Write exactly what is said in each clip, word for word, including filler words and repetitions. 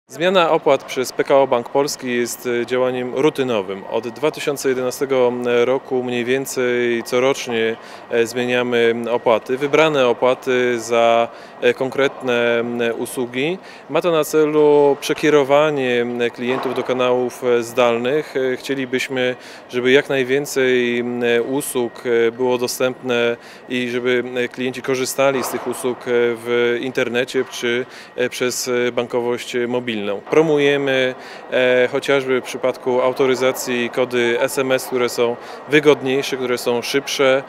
Zmiana opłat przez P K O Bank Polski jest działaniem rutynowym. Od dwa tysiące jedenastego roku mniej więcej corocznie zmieniamy opłaty, wybrane opłaty za konkretne usługi. Ma to na celu przekierowanie klientów do kanałów zdalnych. Chcielibyśmy, żeby jak najwięcej usług było dostępne i żeby klienci korzystali z tych usług w internecie czy przez bankowość mobilną. Promujemy e, chociażby w przypadku autoryzacji kody S M S, które są wygodniejsze, które są szybsze,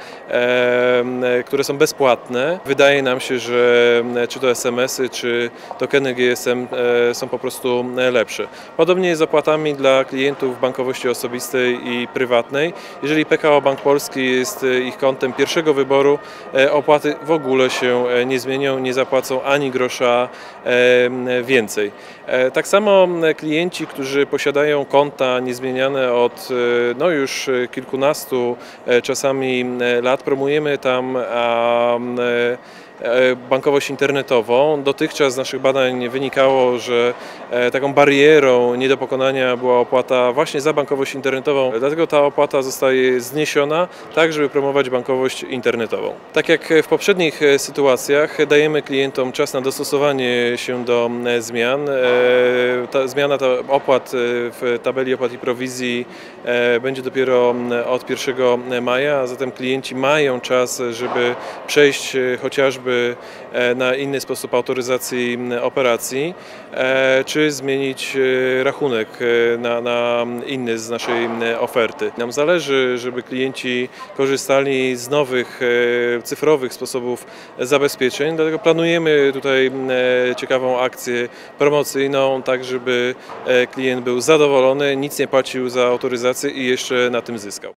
e, które są bezpłatne. Wydaje nam się, że czy to S M S y, czy tokeny G S M e, są po prostu lepsze. Podobnie jest z opłatami dla klientów bankowości osobistej i prywatnej. Jeżeli P K O Bank Polski jest ich kontem pierwszego wyboru, e, opłaty w ogóle się nie zmienią, nie zapłacą ani grosza e, więcej. Tak samo klienci, którzy posiadają konta niezmieniane od no już kilkunastu czasami lat, promujemy tam a, bankowość internetową. Dotychczas z naszych badań wynikało, że taką barierą nie do pokonania była opłata właśnie za bankowość internetową. Dlatego ta opłata zostaje zniesiona, tak żeby promować bankowość internetową. Tak jak w poprzednich sytuacjach dajemy klientom czas na dostosowanie się do zmian. Ta zmiana ta opłat w tabeli opłat i prowizji będzie dopiero od pierwszego maja, a zatem klienci mają czas, żeby przejść chociażby na inny sposób autoryzacji operacji, czy zmienić rachunek na, na inny z naszej oferty. Nam zależy, żeby klienci korzystali z nowych cyfrowych sposobów zabezpieczeń, dlatego planujemy tutaj ciekawą akcję promocyjną, tak żeby klient był zadowolony, nic nie płacił za autoryzację i jeszcze na tym zyskał.